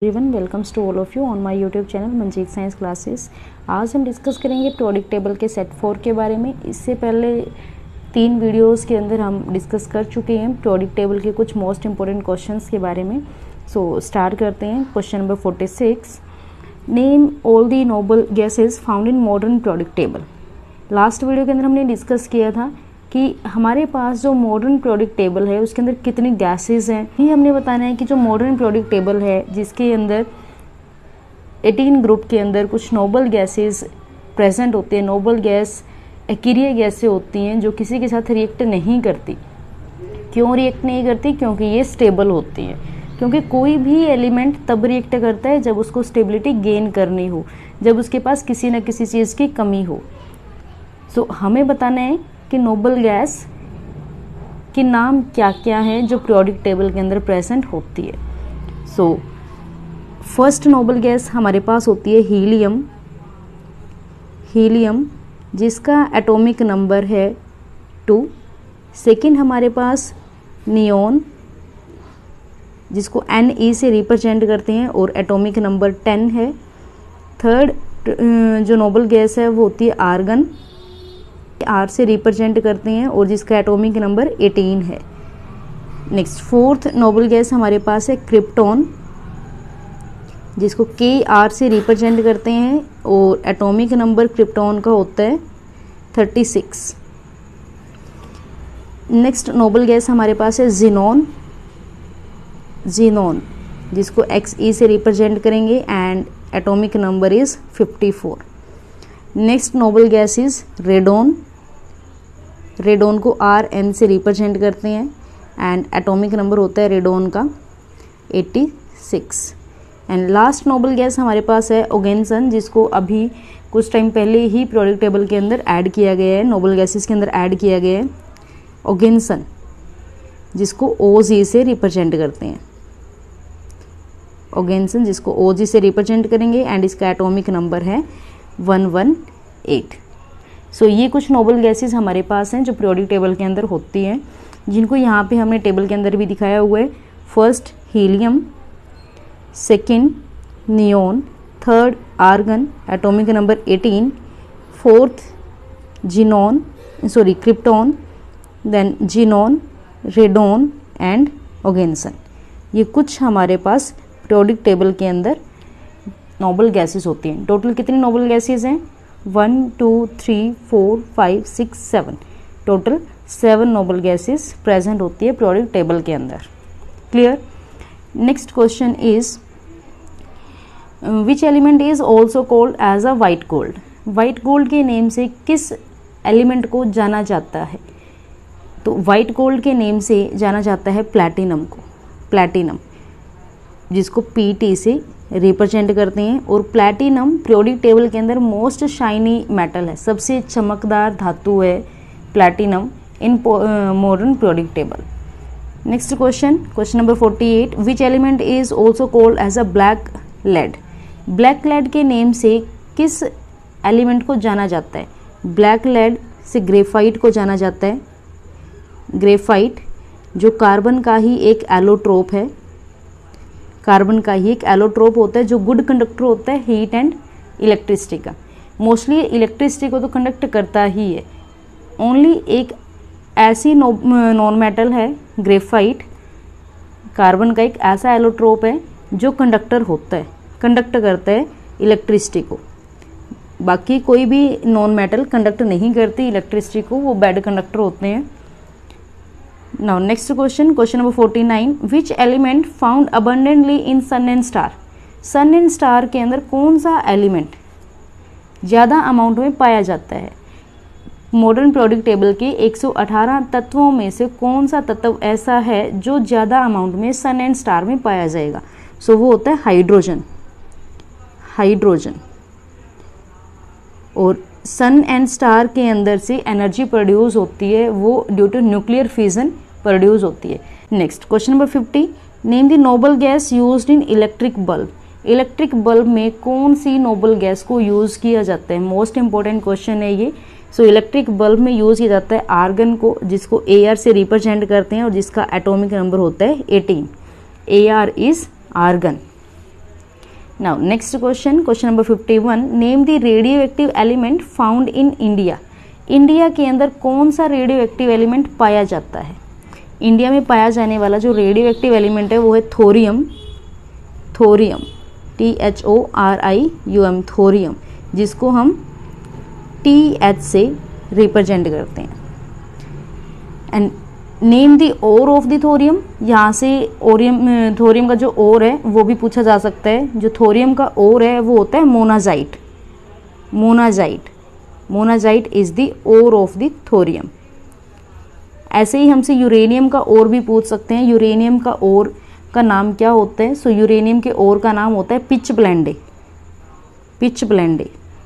Everyone welcomes to all of you on my YouTube channel Manjeet science classes. आज हम discuss करेंगे predict table के set 4 के बारे में। इससे पहले 3 वीडियोस के अंदर हम डिस्कस कर चुके हैं प्रोडिक्ट टेबल के कुछ मोस्ट इंपॉर्टेंट क्वेश्चंस के बारे में। सो स्टार्ट करते हैं। Question number 46, name all the noble gases found in modern periodic table. Last video के अंदर हमने डिस्कस किया था कि हमारे पास जो मॉडर्न प्रोडिक्ट टेबल है उसके अंदर कितनी गैसेस हैं। ये हमने बताना है कि जो मॉडर्न प्रोडिक्ट टेबल है जिसके अंदर 18 ग्रुप के अंदर कुछ नोबल गैसेस प्रेजेंट होते हैं। नोबल गैस एक्यूरिया गैसें होती हैं जो किसी के साथ रिएक्ट नहीं करती। क्यों रिएक्ट नहीं करती? क्योंकि ये स्टेबल होती है। क्योंकि कोई भी एलिमेंट तब रिएक्ट करता है जब उसको स्टेबिलिटी गेन करनी हो, जब उसके पास किसी न किसी चीज़ की कमी हो। सो हमें बताना है कि नोबल गैस के नाम क्या क्या हैं जो प्रोडिक्ट टेबल के अंदर प्रेजेंट होती है। सो फर्स्ट नोबल गैस हमारे पास होती है हीलियम जिसका एटॉमिक नंबर है 2। सेकंड हमारे पास नियोन जिसको Ne से रिप्रेजेंट करते हैं और एटॉमिक नंबर 10 है। थर्ड जो नोबल गैस है वो होती है आर्गन, R से रिप्रेजेंट करते हैं और जिसका एटॉमिक नंबर 18 है। नेक्स्ट फोर्थ नोबल गैस हमारे पास है क्रिप्टॉन जिसको Kr से रिप्रेजेंट करते हैं और एटॉमिक नंबर क्रिप्टॉन का होता है 36। नेक्स्ट नोबल गैस हमारे पास है जीनॉन जिसको Xe से रिप्रेजेंट करेंगे and atomic number is 54। Next noble gas is radon को Rn से रिप्रेजेंट करते हैं एंड एटॉमिक नंबर होता है रेडोन का 86। एंड लास्ट नोबल गैस हमारे पास है ओगेनसन जिसको अभी कुछ टाइम पहले ही प्रोडिक्ट टेबल के अंदर ऐड किया गया है, नोबल गैसेस के अंदर ऐड किया गया है ओगेनसन जिसको Oz से रिप्रेजेंट करते हैं। ओगेनसन जिसको Oz से रिप्रेजेंट करेंगे एंड इसका एटॉमिक नंबर है 118। सो ये कुछ नोबल गैसेस हमारे पास हैं जो प्रोडिक्ट टेबल के अंदर होती हैं, जिनको यहाँ पे हमने टेबल के अंदर भी दिखाया हुआ है। First helium, second neon, third argon atomic number 18, fourth krypton, then xenon, radon and oganesson. ये कुछ हमारे पास प्रोडिक्ट टेबल के अंदर नोबल गैसेस होती हैं। टोटल कितनी नोबल गैसेस हैं? 1 2 3 4 5 6 7, टोटल 7 नोबल गैसेस प्रेजेंट होती है प्रोडिक्ट टेबल के अंदर। Clear? Next question is which element is also called as a white gold. White gold के नेम से किस एलिमेंट को जाना जाता है? तो वाइट गोल्ड के नेम से जाना जाता है प्लैटिनम को, प्लैटिनम जिसको Pt से रिप्रेजेंट करते हैं। और प्लैटिनम प्रोडिक्ट टेबल के अंदर मोस्ट शाइनी मेटल है, सबसे चमकदार धातु है platinum in modern periodic table. Next question number 48, which element is also called as a black lead. Black lead के नेम से किस एलिमेंट को जाना जाता है? ब्लैक लेड से ग्रेफाइट को जाना जाता है। ग्रेफाइट जो कार्बन का ही एक एलोट्रोप है, कार्बन का ही एक एलोट्रोप होता है जो गुड कंडक्टर होता है हीट एंड इलेक्ट्रिसिटी का। मोस्टली इलेक्ट्रिसिटी को तो कंडक्ट करता ही है। ओनली एक ऐसी नॉन मेटल है ग्रेफाइट, कार्बन का एक ऐसा एलोट्रोप है जो कंडक्टर होता है, कंडक्ट करता है इलेक्ट्रिसिटी को। बाकी कोई भी नॉन मेटल कंडक्ट नहीं करती इलेक्ट्रिसिटी को, वो बैड कंडक्टर होते हैं। Now next question number 49, which element found abundantly in sun and star। Sun and star के अंदर कौन सा एलिमेंट ज़्यादा अमाउंट में पाया जाता है? मॉडर्न प्रोडिक्ट टेबल के 118 तत्वों में से कौन सा तत्व ऐसा है जो ज़्यादा अमाउंट में सन एंड स्टार में पाया जाएगा? सो वो होता है हाइड्रोजन। और सन एंड स्टार के अंदर से एनर्जी प्रोड्यूस होती है, वो due to nuclear fission produce होती है। Next question number 50, name the noble gas used in electric bulb. Electric bulb में कौन सी नोबल गैस को यूज़ किया जाता है? मोस्ट इंपॉर्टेंट क्वेश्चन है ये। सो इलेक्ट्रिक बल्ब में यूज़ किया जाता है आर्गन को जिसको Ar से रिप्रेजेंट करते हैं और जिसका एटॉमिक नंबर होता है 18। Ar is argon. Now next question, question number 51, name the radio active element found in India. India के अंदर कौन सा रेडियो एक्टिव एलिमेंट पाया जाता है? इंडिया में पाया जाने वाला जो रेडियो एक्टिव एलिमेंट है वो है थोरियम, थोरियम THORIUM, थोरियम, जिसको हम TH से रिप्रेजेंट करते हैं। And name the ore of the thorium, यहाँ से थोरियम का जो ओर है वो भी पूछा जा सकता है। जो थोरियम का ओर है वो होता है monazite, monazite, monazite is the ore of the thorium. ऐसे ही हमसे यूरेनियम का ओर भी पूछ सकते हैं। यूरेनियम का ओर का नाम क्या होता है? सो यूरेनियम के ओर का नाम होता है पिच ब्लेंडे, पिच ब्लेंडे।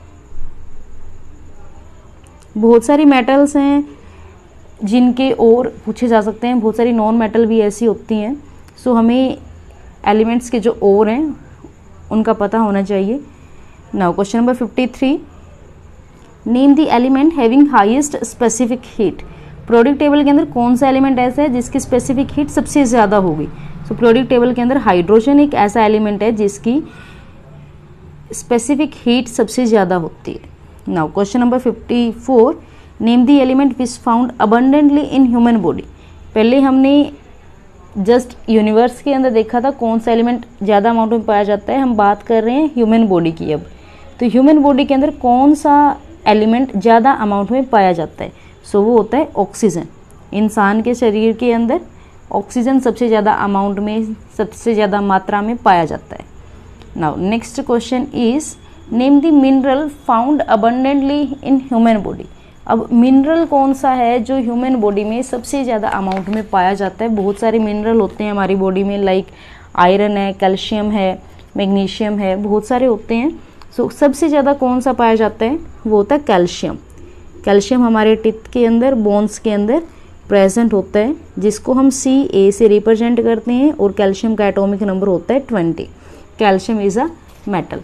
बहुत सारी मेटल्स हैं जिनके ओर पूछे जा सकते हैं, बहुत सारी नॉन मेटल भी ऐसी होती हैं। सो हमें एलिमेंट्स के जो ओर हैं उनका पता होना चाहिए। Now question number 53, name the element having highest specific heat. Periodic table के अंदर कौन सा एलिमेंट ऐसा है जिसकी स्पेसिफिक हीट सबसे ज़्यादा होगी? सो प्रोडिक टेबल के अंदर हाइड्रोजन एक ऐसा एलिमेंट है जिसकी स्पेसिफिक हीट सबसे ज़्यादा होती है। Now question number 54, name the element which found abundantly in human body. पहले हमने जस्ट यूनिवर्स के अंदर देखा था कौन सा एलिमेंट ज़्यादा अमाउंट में पाया जाता है, हम बात कर रहे हैं ह्यूमन बॉडी की। अब तो ह्यूमन बॉडी के अंदर कौन सा एलिमेंट ज़्यादा अमाउंट में पाया जाता है? सो वो होता है ऑक्सीजन। इंसान के शरीर के अंदर ऑक्सीजन सबसे ज़्यादा अमाउंट में, सबसे ज़्यादा मात्रा में पाया जाता है। Now next question is name the mineral found abundantly in human body. अब मिनरल कौन सा है जो ह्यूमन बॉडी में सबसे ज़्यादा अमाउंट में पाया जाता है? बहुत सारे मिनरल होते हैं हमारी बॉडी में, लाइक आयरन है, कैल्शियम है, मैग्नीशियम है, बहुत सारे होते हैं। सो सबसे ज़्यादा कौन सा पाया जाता है? वो होता है कैल्शियम। कैल्शियम हमारे टीथ के अंदर, बोन्स के अंदर प्रेजेंट होता है, जिसको हम Ca से रिप्रेजेंट करते हैं, और कैल्शियम का एटॉमिक नंबर होता है 20। Calcium is a metal.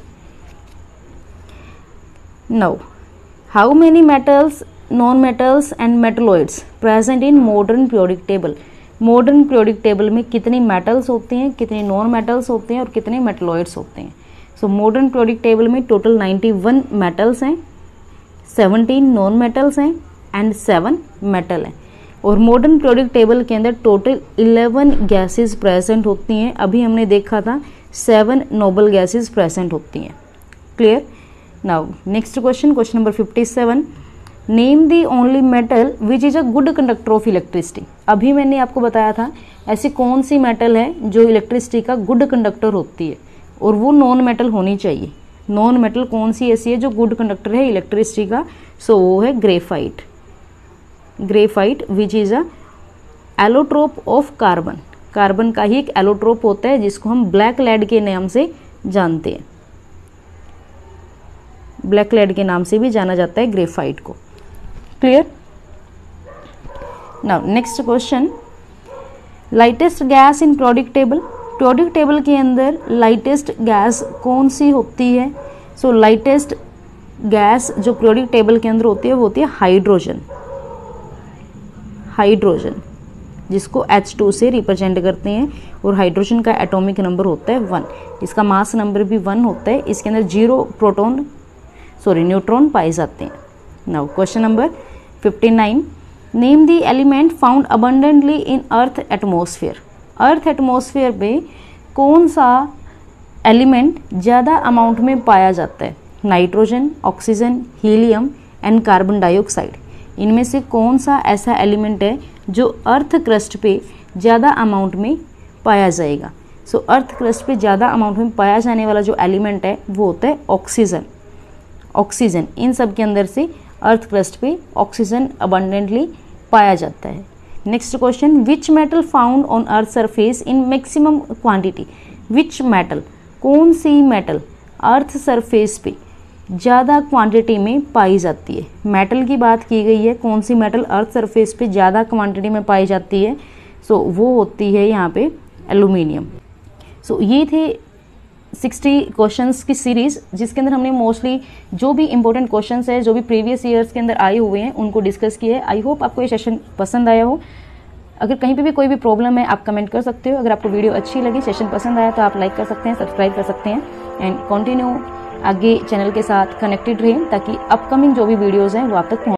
Now how many metals, non metals and metalloids present in modern periodic table. Modern periodic table में कितनी मेटल्स होते हैं, कितने नॉन मेटल्स होते हैं और कितने मेटलॉइड्स होते हैं? सो मॉडर्न पीरियोडिक टेबल में टोटल 91 मेटल्स हैं, 17 नॉन मेटल्स हैं एंड 7 मेटल हैं। और मॉडर्न पीरियोडिक टेबल के अंदर टोटल 11 गैसेस प्रेजेंट होती हैं। अभी हमने देखा था 7 नोबल गैसेस प्रेजेंट होती हैं। Clear? Now next question, question number 57, name the only metal which is a good conductor of electricity. अभी मैंने आपको बताया था ऐसी कौन सी मेटल है जो इलेक्ट्रिसिटी का गुड कंडक्टर होती है, और वो नॉन मेटल होनी चाहिए। नॉन मेटल कौन सी ऐसी है जो गुड कंडक्टर है इलेक्ट्रिसिटी का? सो वो है graphite. Graphite which is a allotrope of carbon. Carbon का ही एक एलोट्रोप होता है जिसको हम ब्लैक लेड के नाम से जानते हैं। ब्लैक लेड के नाम से भी जाना जाता है ग्रेफाइट को। Clear? Now next question, lightest gas in periodic table. Periodic table के अंदर लाइटेस्ट गैस कौन सी होती है? सो लाइटेस्ट गैस जो पीरियोडिक टेबल के अंदर होती है वो होती है हाइड्रोजन। हाइड्रोजन जिसको H2 से रिप्रेजेंट करते हैं, और हाइड्रोजन का एटॉमिक नंबर होता है 1। इसका मास नंबर भी 1 होता है। इसके अंदर 0 न्यूट्रॉन पाए जाते हैं। Now question number 59, name the element found abundantly in earth atmosphere. Earth atmosphere पे कौन सा एलिमेंट ज़्यादा अमाउंट में पाया जाता है? Nitrogen, oxygen, helium and carbon dioxide. इनमें से कौन सा ऐसा एलिमेंट है जो अर्थ क्रस्ट पे ज़्यादा अमाउंट में पाया जाएगा? सो अर्थ क्रस्ट पे ज़्यादा अमाउंट में पाया जाने वाला जो एलिमेंट है वो होता है ऑक्सीजन। ऑक्सीजन, इन सब के अंदर से अर्थ क्रस्ट पे ऑक्सीजन अबंडेंटली पाया जाता है। Next question, which metal found on earth surface in maximum quantity. Which metal, कौन सी मेटल अर्थ सरफेस पे ज़्यादा क्वांटिटी में पाई जाती है? मेटल की बात की गई है, कौन सी मेटल अर्थ सरफेस पे ज़्यादा क्वांटिटी में पाई जाती है? सो वो होती है यहाँ पे एल्यूमिनियम। सो ये थे 60 क्वेश्चंस की सीरीज़, जिसके अंदर हमने मोस्टली जो भी इंपॉर्टेंट क्वेश्चंस है, जो भी प्रीवियस ईयर्स के अंदर आए हुए हैं, उनको डिस्कस किए हैं। आई होप आपको ये सेशन पसंद आया हो। अगर कहीं पे भी कोई भी प्रॉब्लम है आप कमेंट कर सकते हो। अगर आपको वीडियो अच्छी लगी, सेशन पसंद आया तो आप लाइक कर सकते हैं, सब्सक्राइब कर सकते हैं एंड कंटिन्यू आगे चैनल के साथ कनेक्टेड रहें ताकि अपकमिंग जो भी वीडियोज़ हैं वो आप तक पहुँच